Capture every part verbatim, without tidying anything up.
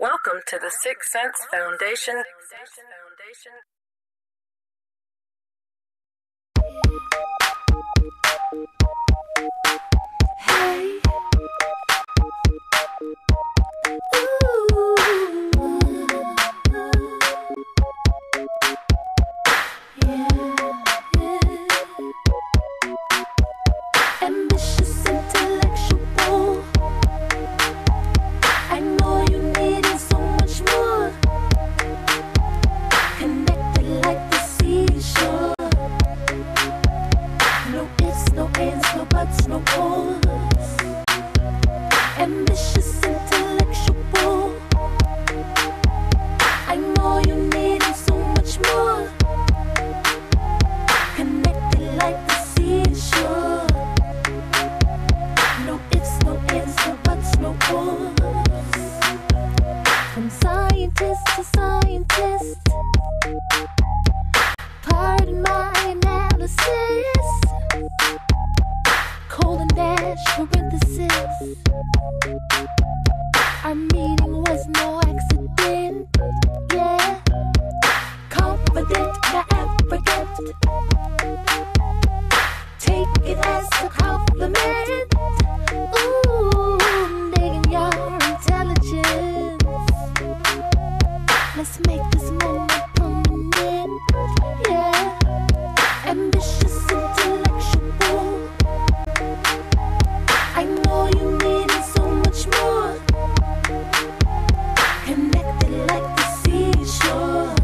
Welcome to the Six Sense Foundation. Hey. Ooh. Yeah, yeah. Ambitious, intellectual. I know you needed so much more. Connected like the seashore. No ifs, no ands, no buts, no ors. Ambitious, intellectual. I know you needed so much more. Connected like the seashore. No ifs, no ands, no buts, no ors. From scientist to scientist. Pardon my analysis. Colon dash parenthesis. Our meeting was no accident. Yeah. Confident, not arrogant. Take it as a compliment. Ooh, I'm digging your intelligence. Let's make this moment permanent. Yeah. Ambitious, intellectual. I know you needed so much more. Connected like the seashore.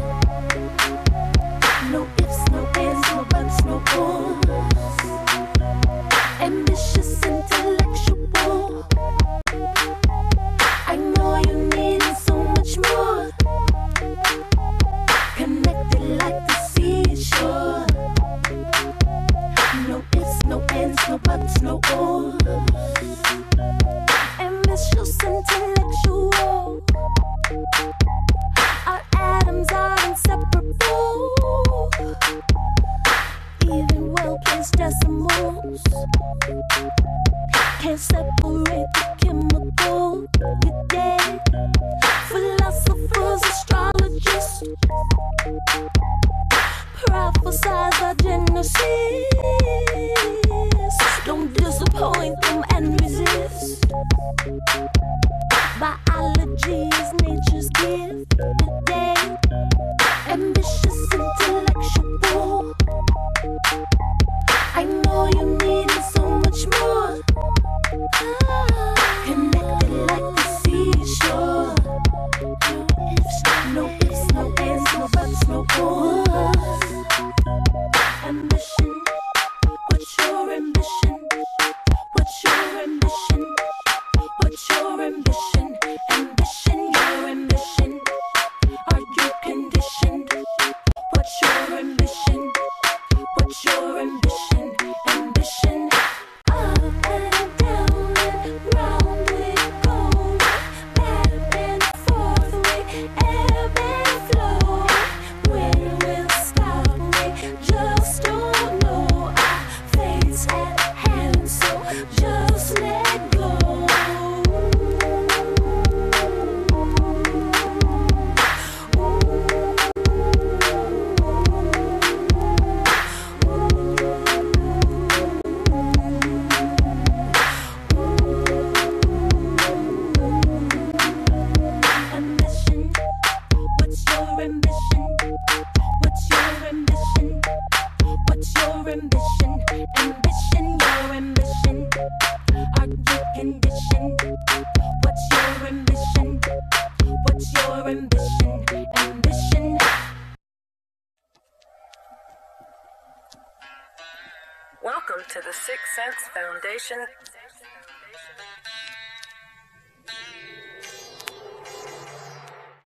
No ifs, no ands, no buts, no ors. Ambitious, intellectual. I know you needed so much more. Connected like the seashore. No ifs, no ands, no buts, no ors. Ambitious, intellectual. Our atoms are inseparable. Even well-placed decimals can't separate the chemical. Yeah. Philosophers, astrologists prophesize our genesis. Don't disappoint them and resist. Biology is nature's gift. Yeah. Ambitious, intellectual. I know you needed so much more. Connected like the seashore. No ifs, no ands, no buts, no ors. Ambition, what's your ambition? What's your ambition? What's your ambition? Ambition, your ambition. Are you conditioned? What's your ambition? What's your ambition? Ambition. Up and down and round we go. Back and forth we ebb and flow. When we'll stop we just don't know. Our fate's at hand, so just let go. Ambition, what's your ambition? What's your ambition? What's your ambition? Ambition, your ambition. Are you conditioned? What's your ambition? What's your ambition? Ambition. Welcome to the Six Sense Foundation